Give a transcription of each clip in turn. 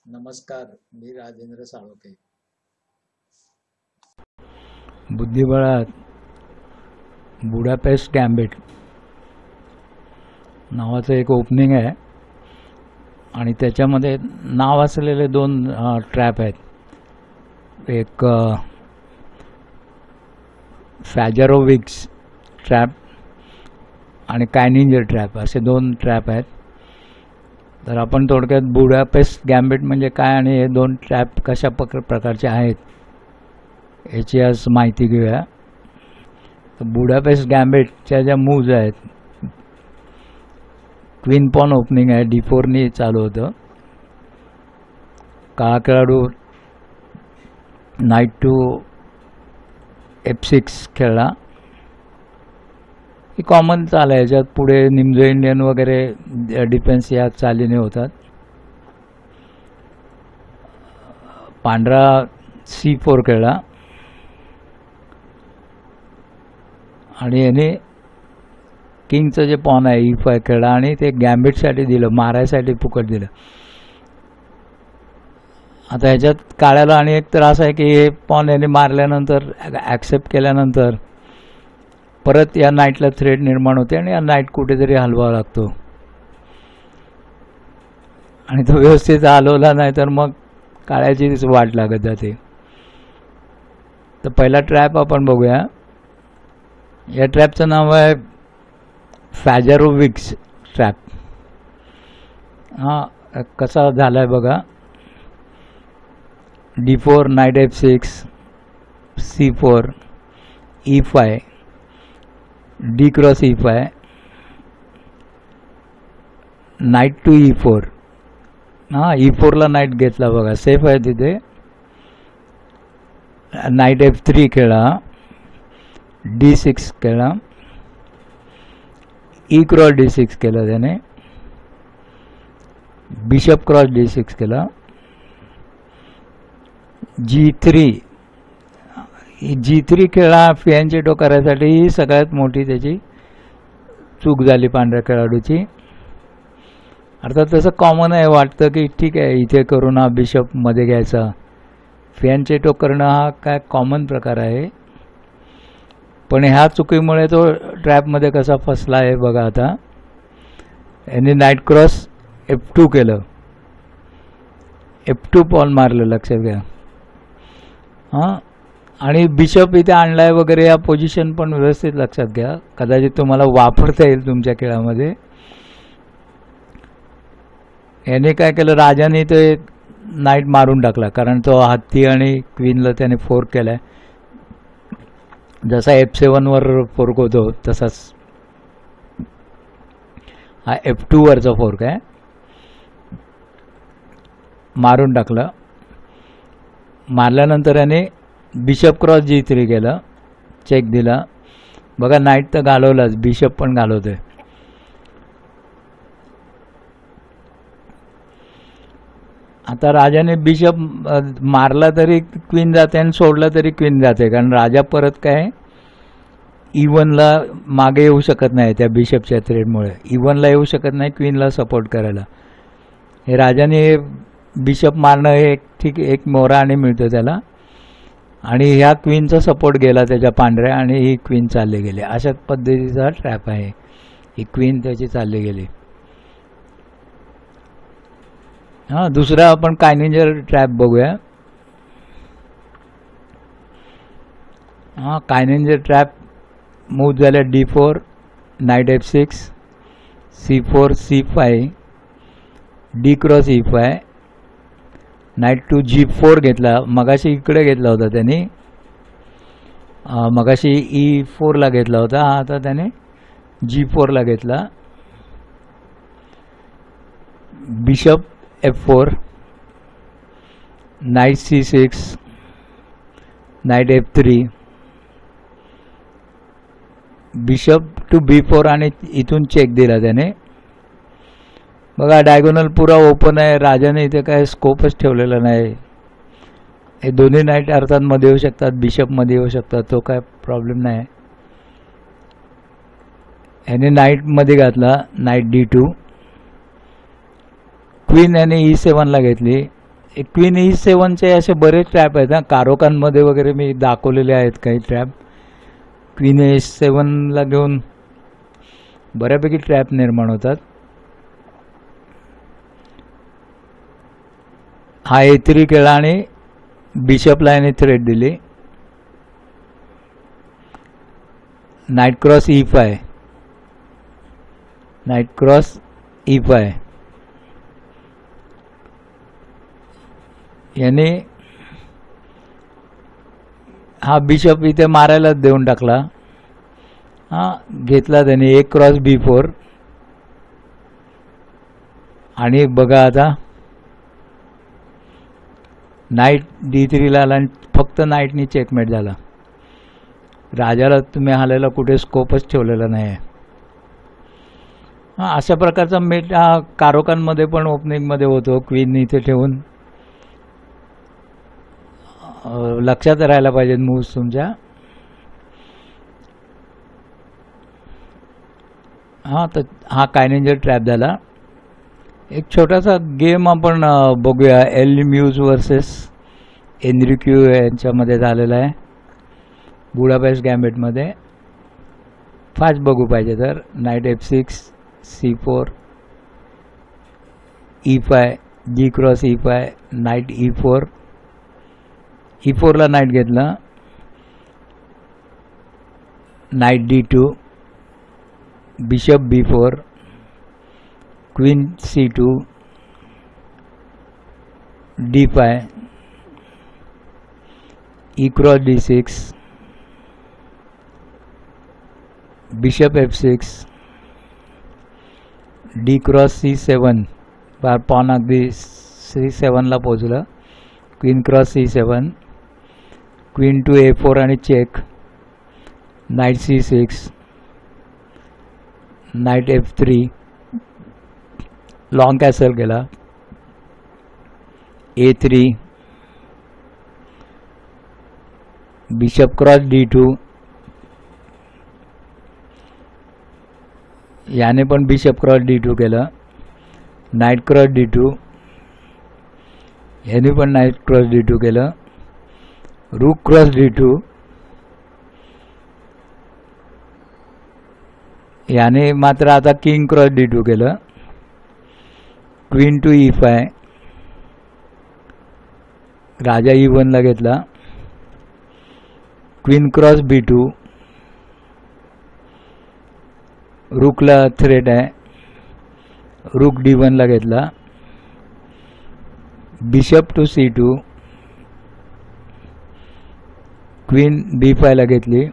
नमस्कार, मी राजेंद्र साळोखे. बुद्धिबळात बुडापेस्ट गॅम्बिट नावाचं एक ओपनिंग आहे आणि त्याच्यामध्ये नाव असलेले दोन ट्रॅप आहेत. एक फॅजरोविक्स ट्रॅप आणि कायनिंजर ट्रॅप असे दोन ट्रॅप आहेत. तर आपण थोडक्यात बुडापेस्ट गॅम्बिट म्हणजे काय आणि हे दोन ट्रॅप कशा प्रकारचे आहेत याची आज माहिती घेऊया. तर बुडापेस्ट गॅम्बिटच्या ज्या मूव्ज आहेत, क्वीन पॉन ओपनिंग आहे, D4नी चालू होतं. काळा खेळाडू नाईट टू F6 खेळला. ही कॉमन चाल आहे. याच्यात पुढे निमजो इंडियन वगैरे डिफेन्स या चालीने होतात. पांढरा C4 खेळला आणि याने किंगचं जे पॉन आहे E5 खेळला आणि ते गॅम्बिटसाठी दिलं, मारायसाठी फुकट दिलं. आता ह्याच्यात काळ्याला आणि एक त्रास आहे की हे पॉन याने मारल्यानंतर ॲक्सेप्ट केल्यानंतर परत या नाईटला थ्रेट निर्माण होते आणि या नाईट कुठेतरी हलवावा लागतो आणि तो व्यवस्थित हलवला नाही तर मग काळ्याचीच वाट लागत जाते. तर पहिला ट्रॅप आपण बघूया. या ट्रॅपचं नाव आहे फॅजरोविक्स ट्रॅप. हा कसा झाला आहे बघा. D4 knight F6 C4 E5 D cross E5 knight to E4. E4ला नाईट घेतला बघा, सेफ आहे तिथे. नाईट F3 खेळा, D6 खेळा, E क्रॉस D6 केला त्याने, बिशप क्रॉस D6 केला, G3 खेळा फियांचेटो करायसाठी. ही सगळ्यात मोठी त्याची चूक झाली पांढऱ्या खेळाडूची. अर्थात तसं कॉमन आहे, वाटतं की ठीक आहे इथे करून हा बिशप मध्ये घ्यायचा. फियांचेटो करणं हा काय कॉमन प्रकार आहे, पण ह्या चुकीमुळे तो ट्रॅपमध्ये कसा फसला आहे बघा. आता यांनी नाईट क्रॉस F2 केलं, F2 पॉन मारलं, लक्षात घ्या. आणि बिशप इथे आणलाय वगैरे, या पोझिशन पण व्यवस्थित लक्षात घ्या, कदाचित तुम्हाला वापरता येईल तुमच्या खेळामध्ये. याने काय केलं, राजाने ते नाईट मारून टाकला कारण तो हत्ती आणि क्वीनला त्याने फोर्क केलाय. जसा F7 वर फोर्क होतो तसाच हा F2 वरचा फोर्क आहे. मारून टाकलं. मारल्यानंतर याने बिशप क्रॉस G3 केलं, चेक दिला बघा. नाईट तर घालवलाच, बिशप पण घालवतोय. आता राजाने बिशप मारला तरी क्वीन जाते आणि सोडला तरी क्वीन जाते, कारण राजा परत काय E1ला मागे येऊ शकत नाही त्या बिशपच्या थ्रेडमुळे. E1ला येऊ शकत नाही क्वीनला सपोर्ट करायला. हे राजाने बिशप मारणं हे ठीक एक मोरा आणि मिळतो त्याला, आणि ह्या क्वीनचा सपोर्ट गेला त्याच्या पांढऱ्या आणि ही क्वीन चालली गेली. अशा पद्धतीचा ट्रॅप आहे. ही क्वीन त्याची चालली गेली. दुसरा आपण कायनिंजर ट्रॅप बघूया. कायनिंजर ट्रॅप मूव झाल्या D4 knight F6 C4 C5 D cross E5 knight to G4 घेतला. मगाशी इकडे घेतला होता त्याने, मगाशी E4ला घेतला होता, आता त्याने G4ला घेतला. Bishop F4 knight C6 knight F3 bishop to B4 आणि इथून चेक दिला त्याने. बघा डायगोनल पुरा ओपन आहे. राजाने इथे काय स्कोपच ठेवलेला नाही. हे दोन्ही नाईट अर्थात मध्ये येऊ शकतात, बिशप मध्ये येऊ शकतात, तो काय प्रॉब्लेम नाही. याने नाईट मध्ये घातला, नाईट D2. क्वीन याने E7 ला घेतली, क्वीन E7चे असे बरेच ट्रॅप आहेत ना, कारोकांमध्ये वगैरे मी दाखवलेले आहेत काही ट्रॅप. क्वीन E7ला घेऊन बऱ्यापैकी ट्रॅप निर्माण होतात. हा A3 केला आणि बिशपला याने थ्रेट दिली. Knight cross E5, knight cross E5 याने हा बिशप इथे मारायला देऊन टाकला. हा घेतला त्याने एक क्रॉस B4 आणि बघा आता नाईट D3ला आला आणि फक्त नाईटनी चेकमेट झाला. राजाला तुम्ही हालायला कुठे स्कोपच ठेवलेला नाही आहे. अशा प्रकारचा मेट हा कारोकांमध्ये पण ओपनिंगमध्ये होतो. क्वीन इथे ठेवून लक्षात राहायला पाहिजेत मूव्स तुमच्या. तर हा कायनेंजर ट्रॅप झाला. एक छोटासा गेम आपण बघूया. एल म्यूज वर्सेस एनरिक्यू यांच्यामध्ये झालेला आहे बुडापेस्ट गॅम्बिटमध्ये. फास्ट बघू पाहिजे तर knight F6, C4, E5, G cross E5, knight E4, E4ला नाईट घेतला, knight D2, bishop B4, queen C2, D5, E cross D6, bishop F6, D cross C7, pawn अगदी C7ला पोहोचलं. Queen cross C7, queen to A4 आणि check, knight C6, knight F3, long castle केला, A3, bishop cross D2, याने पण bishop cross D2 केलं, knight cross D2, याने पण नाईट क्रॉस D2 केलं, रूक क्रॉस D2, याने मात्र आता किंग क्रॉस D2 केलं, क्वीन टू E5, राजा E1ला घेतला, क्वीन क्रॉस B2, रूकला थ्रेट आहे, रूक D1ला घेतला, बिशप टू C2, क्वीन B5ला घेतली,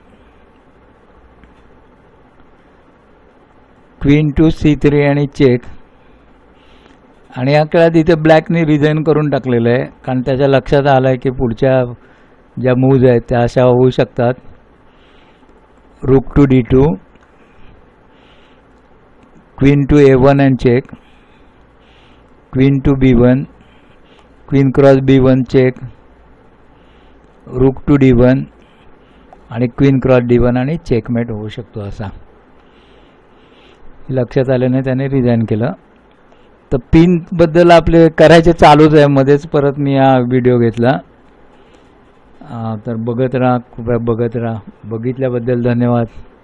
क्वीन टू C3 आणि चेक. आणि या काळात इथे ब्लॅकने रिझाईन करून टाकलेलं आहे कारण त्याच्या लक्षात आलं आहे की पुढच्या ज्या मूव्ज आहेत त्या अशा होऊ शकतात. Rook to D2, queen to A1 and check, queen to B1, queen cross B1 check, rook to D1 आणि क्वीन क्रॉस D1 आणि चेकमेट होऊ शकतो. असा लक्षात आल्याने त्याने रिझाईन केलं. तर पिन बद्दल आपले करायचे चालूच आहे. मध्येच परत मी हा व्हिडिओ घेतला. तर बघत राहा, कृपया बघत राहा. बघितल्याबद्दल धन्यवाद.